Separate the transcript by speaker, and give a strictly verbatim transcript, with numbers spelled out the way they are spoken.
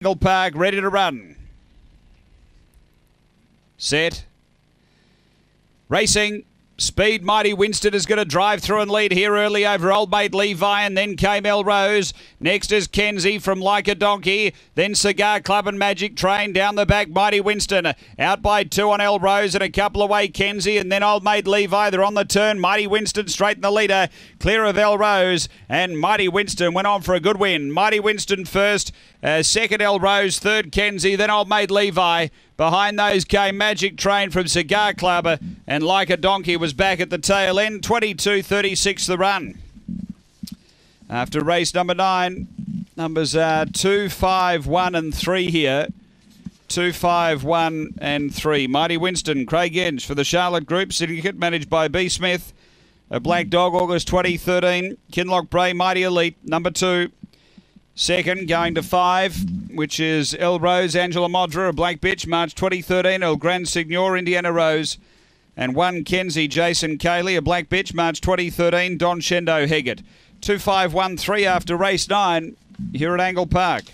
Speaker 1: Angle Park, ready to run. Set. Racing. Speed, Mighty Winston is going to drive through and lead here early over Old Mate Levi, and then came Elrose. Next is Kenzie from Like a Donkey. Then Cigar Club and Magic Train down the back. Mighty Winston out by two on Elrose and a couple away Kenzie, and then Old Mate Levi. They're on the turn. Mighty Winston straight in the leader, clear of Elrose, and Mighty Winston went on for a good win. Mighty Winston first, uh, second Elrose, third Kenzie, then Old Mate Levi. Behind those came Magic Train from Cigar Club, and Like a Donkey was back at the tail end. twenty-two thirty-six the run. After race number nine, numbers are two, five, one and three here. two, five, one and three. Mighty Winston, Craig Inge for the Charlotte Group Syndicate, managed by B. Smith. A Black Dog, August twenty thirteen. Kinloch Bray, Mighty Elite, number two. Second, going to five, which is Elrose, Angela Modra, a Black Bitch, March twenty thirteen. El Grand Signor, Indiana Rose. And one, Kenzie, Jason Cayley, a Black Bitch, March twenty thirteen. Don Shendo Heggett. two, five, one, three after race nine here at Angle Park.